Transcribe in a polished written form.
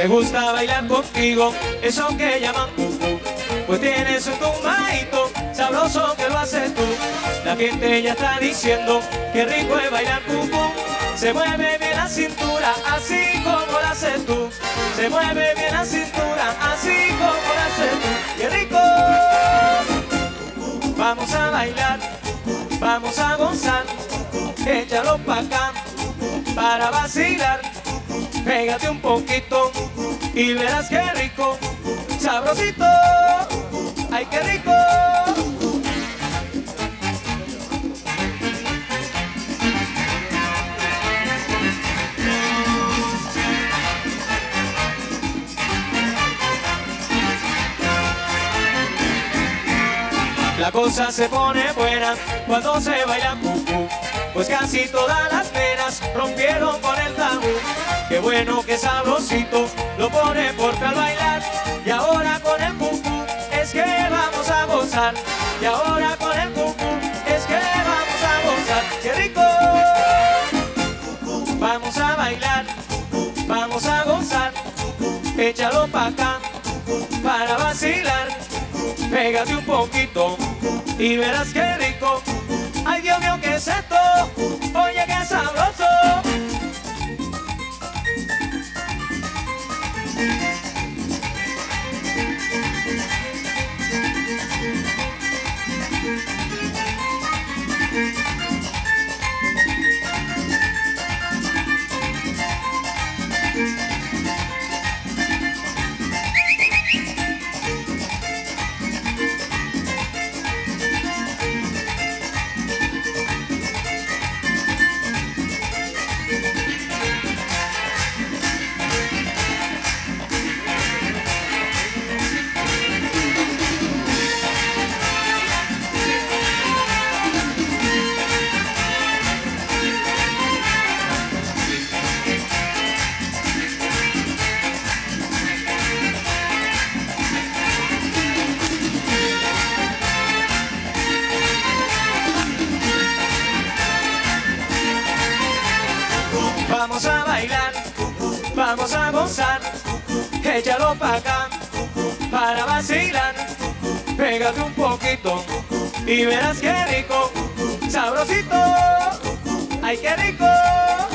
Me gusta bailar contigo, eso que llaman cucú. Pues tienes un tumbadito sabroso que lo haces tú. La gente ya está diciendo que rico es bailar cucú. Se mueve bien la cintura, así como la haces tú. Se mueve bien la cintura, así como la haces tú. ¡Qué rico! Vamos a bailar, vamos a gozar. Échalo pa' acá para vacilar. Pégate un poquito y verás qué rico, sabrosito, ay qué rico. La cosa se pone buena cuando se baila cucú, pues casi todas las nenas rompieron con el tabú. Qué bueno, qué sabrosito, lo pone porque al bailar. Y ahora con el cucú es que vamos a gozar. Y ahora con el cucú es que vamos a gozar. ¡Qué rico! Vamos a bailar, vamos a gozar. Échalo pa' acá para vacilar. Pégate un poquito y verás qué rico. Ay, Dios mío, ¿qué es esto? Oye, qué sabroso. Vamos a bailar, vamos a gozar. Échalo pa' acá para vacilar. Pégate un poquito y verás qué rico, sabrosito, ay qué rico.